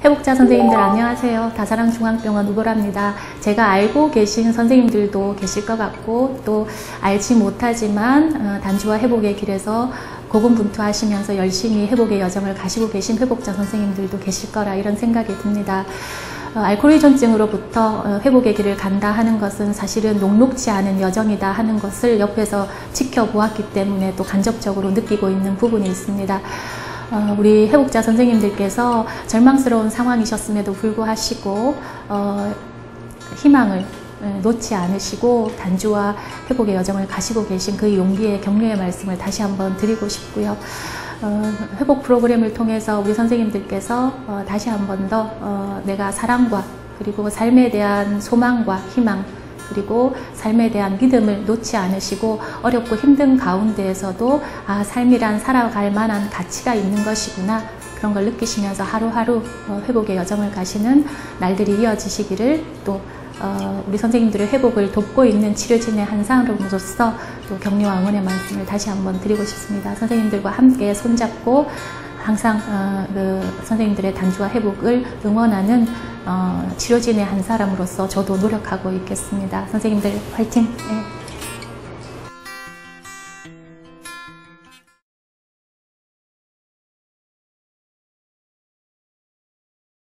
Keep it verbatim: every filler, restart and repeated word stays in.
회복자 선생님들 안녕하세요. 다사랑중앙병원 우보라입니다. 제가 알고 계신 선생님들도 계실 것 같고 또 알지 못하지만 단주와 회복의 길에서 고군분투하시면서 열심히 회복의 여정을 가시고 계신 회복자 선생님들도 계실 거라 이런 생각이 듭니다. 알코올 의존증으로부터 회복의 길을 간다 하는 것은 사실은 녹록지 않은 여정이다 하는 것을 옆에서 지켜보았기 때문에 또 간접적으로 느끼고 있는 부분이 있습니다. 어, 우리 회복자 선생님들께서 절망스러운 상황이셨음에도 불구하고 어, 희망을 놓지 않으시고 단주와 회복의 여정을 가시고 계신 그 용기의 격려의 말씀을 다시 한번 드리고 싶고요. 어, 회복 프로그램을 통해서 우리 선생님들께서 어, 다시 한 번 더 어, 내가 사랑과 그리고 삶에 대한 소망과 희망 그리고 삶에 대한 믿음을 놓지 않으시고 어렵고 힘든 가운데에서도 아, 삶이란 살아갈 만한 가치가 있는 것이구나 그런 걸 느끼시면서 하루하루 회복의 여정을 가시는 날들이 이어지시기를 또 어, 우리 선생님들의 회복을 돕고 있는 치료진의 한 사람으로서 또 격려와 응원의 말씀을 다시 한번 드리고 싶습니다. 선생님들과 함께 손잡고 항상 어, 그 선생님들의 단주와 회복을 응원하는 어, 치료진의 한 사람으로서 저도 노력하고 있겠습니다. 선생님들 화이팅! 네.